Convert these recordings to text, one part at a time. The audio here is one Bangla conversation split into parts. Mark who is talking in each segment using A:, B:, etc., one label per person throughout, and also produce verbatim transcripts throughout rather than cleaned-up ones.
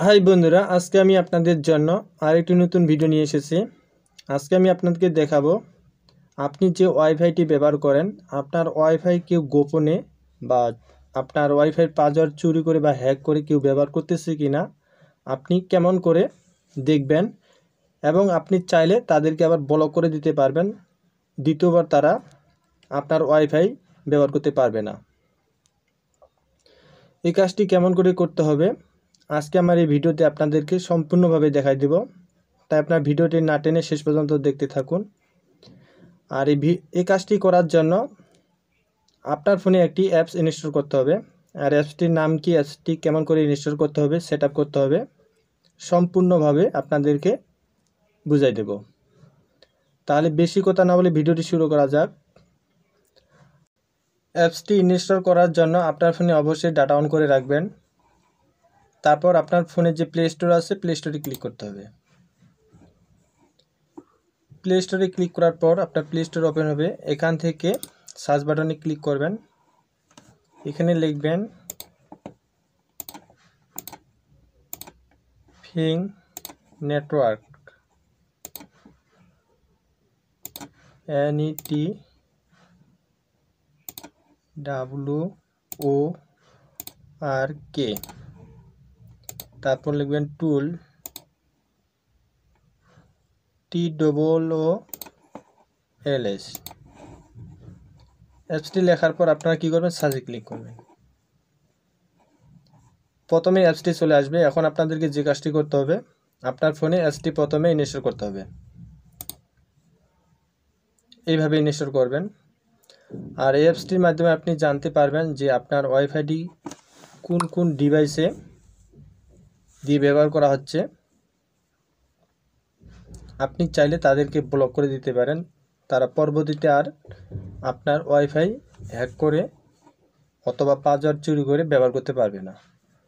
A: হাই বন্ধুরা, আজকে আমি আপনাদের জন্য আরেকটি নতুন ভিডিও নিয়ে এসেছি। আজকে আমি আপনাদেরকে দেখাবো আপনি যে ওয়াইফাইটি ব্যবহার করেন, আপনার ওয়াইফাই কেউ গোপনে বা আপনার ওয়াইফাইয়ের পাসওয়ার্ড চুরি করে বা হ্যাক করে কেউ ব্যবহার করতেছে কিনা আপনি কেমন করে দেখবেন, এবং আপনি চাইলে তাদেরকে আবার ব্লক করে দিতে পারবেন। দ্বিতীয়বার তারা আপনার ওয়াইফাই ব্যবহার করতে পারবে না। এই কাজটি কেমন করে করতে হবে আজকে আমার এই ভিডিওতে আপনাদেরকে সম্পূর্ণভাবে দেখাই দেব, তাই আপনার ভিডিওটি না টেনে শেষ পর্যন্ত দেখতে থাকুন। আর এই এই কাজটি করার জন্য আপনার ফোনে একটি অ্যাপস ইনস্টল করতে হবে। আর অ্যাপসটির নাম কি, অ্যাপসটি কেমন করে ইনস্টল করতে হবে, সেট আপ করতে হবে, সম্পূর্ণভাবে আপনাদেরকে বুঝাই দেব। তাহলে বেশি কথা না বলে ভিডিওটি শুরু করা যাক। অ্যাপসটি ইনস্টল করার জন্য আপনার ফোনে অবশ্যই ডাটা অন করে রাখবেন। তারপর আপনার ফোনে যে প্লে স্টোর আছে, প্লে স্টোরে ক্লিক করতে হবে। প্লে স্টোরে ক্লিক করার পর আপনার প্লে স্টোর ওপেন হবে। এখান থেকে সার্চ বাটনে ক্লিক করবেন। এখানে লিখবেন ফিং network, N E T W O R K. তারপর লিখবেন টুল, T double O L S. অ্যাপসটি লেখার পর আপনারা কী করবেন, সার্চে ক্লিক করবেন। প্রথমে অ্যাপসটি চলে আসবে। এখন আপনাদেরকে যে কাজটি করতে হবে, আপনার ফোনে অ্যাপসটি প্রথমে ইনস্টল করতে হবে। এইভাবে ইনস্টল করবেন। আর এই অ্যাপসটির মাধ্যমে আপনি জানতে পারবেন যে আপনার ওয়াইফাইটি কোন কোন ডিভাইসে দিয়ে ব্যবহার করা হচ্ছে। আপনি চাইলে তাদেরকে ব্লক করে দিতে পারেন, তারা পরবর্তীতে আর আপনার ওয়াইফাই হ্যাক করে অথবা পাসওয়ার্ড চুরি করে ব্যবহার করতে পারবে না।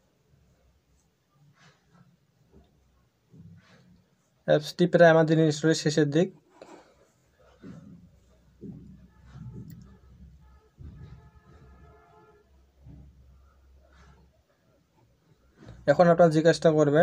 A: অ্যাপসটি প্রায় আমাদের ইনস্টলের শেষের দিক। এখন আপনারা যে কাজটা করবেন,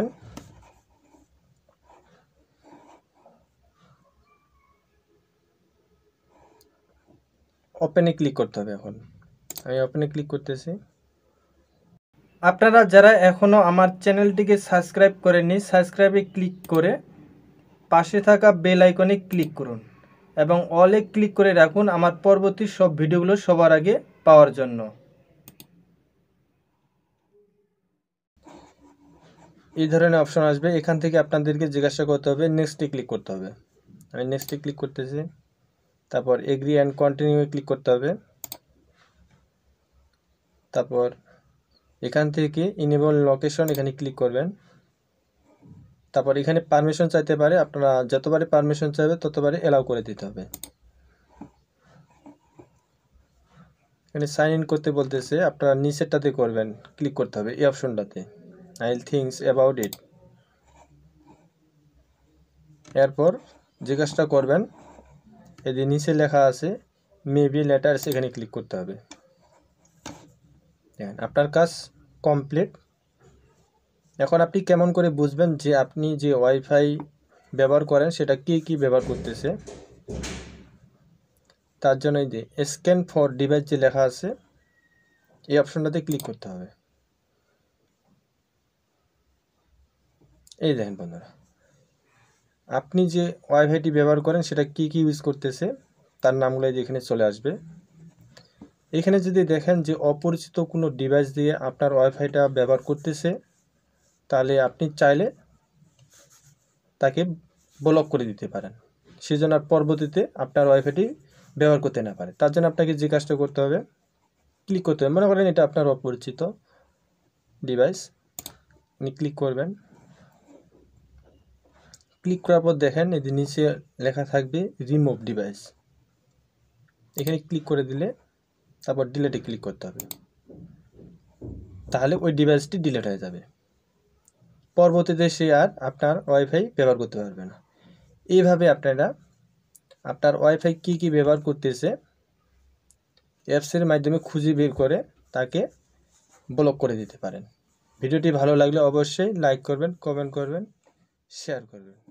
A: ওপেনে ক্লিক করতে হবে। এখন আমি ওপেনে ক্লিক করতেছি। আপনারা যারা এখনও আমার চ্যানেলটিকে সাবস্ক্রাইব করেননি, সাবস্ক্রাইবে ক্লিক করে পাশে থাকা বেল আইকনে ক্লিক করুন এবং অলে ক্লিক করে রাখুন আমার পরবর্তী সব ভিডিওগুলো সবার আগে পাওয়ার জন্য। এই ধরনের অপশন আসবে। এখান থেকে আপনাদেরকে জিজ্ঞাসা করতে হবে, নেক্সটে ক্লিক করতে হবে। আমি নেক্সটে ক্লিক করতেছি। তারপর এগ্রি অ্যান্ড কন্টিনিউ ক্লিক করতে হবে। তারপর এখান থেকে ইনেবল লোকেশন এখানে ক্লিক করবেন। তারপর এখানে পারমিশন চাইতে পারে, আপনারা যতবারে পারমিশন চাইবে ততবারে এলাও করে দিতে হবে। এখানে সাইন ইন করতে বলতেছে, আপনারা নিচেরটাতে করবেন, ক্লিক করতে হবে এই অপশনটাতে, I will thinks about it. এরপর যে কাজটা করবেন, এই যে নিচে লেখা আছে মেবি লেটার্স, এখানে ক্লিক করতে হবে। দেখেন আপনার কাজ কমপ্লিট। এখন আপনি কেমন করে বুঝবেন যে আপনি যে ওয়াইফাই ব্যবহার করেন সেটা কি কি ব্যবহার করতেছে? তার জন্য এই যে স্ক্যান ফর ডিভাইস যে লেখা আছে, এই অপশনটাতে ক্লিক করতে হবে। এই দেখেন বন্ধুরা, আপনি যে ওয়াইফাইটি ব্যবহার করেন সেটা কি কি ইউজ করতেছে তার নামগুলো এখানে চলে আসবে। এখানে যদি দেখেন যে অপরিচিত কোনো ডিভাইস দিয়ে আপনার ওয়াইফাইটা ব্যবহার করতেছে, তাহলে আপনি চাইলে তাকে ব্লক করে দিতে পারেন, সেজন্য আর পরবর্তীতে আপনার ওয়াইফাইটি ব্যবহার করতে না পারে। তার জন্য আপনাকে যে কাজটা করতে হবে, ক্লিক করতে হবে। মনে করেন এটা আপনার অপরিচিত ডিভাইস, আপনি ক্লিক করবেন। ক্লিক করার পর দেখেন এই যে নিচে লেখা থাকবে রিমুভ ডিভাইস, এখানে ক্লিক করে দিলে তারপর ডিলেটে ক্লিক করতে হবে। তাহলে ওই ডিভাইসটি ডিলেট হয়ে যাবে, পরবর্তীতে সে আর আপনার ওয়াইফাই ব্যবহার করতে পারবে না। এইভাবে আপনারা আপনার ওয়াইফাই কি কি ব্যবহার করতেছে অ্যাপসের মাধ্যমে খুঁজে বের করে তাকে ব্লক করে দিতে পারেন। ভিডিওটি ভালো লাগলে অবশ্যই লাইক করবেন, কমেন্ট করবেন, শেয়ার করবেন।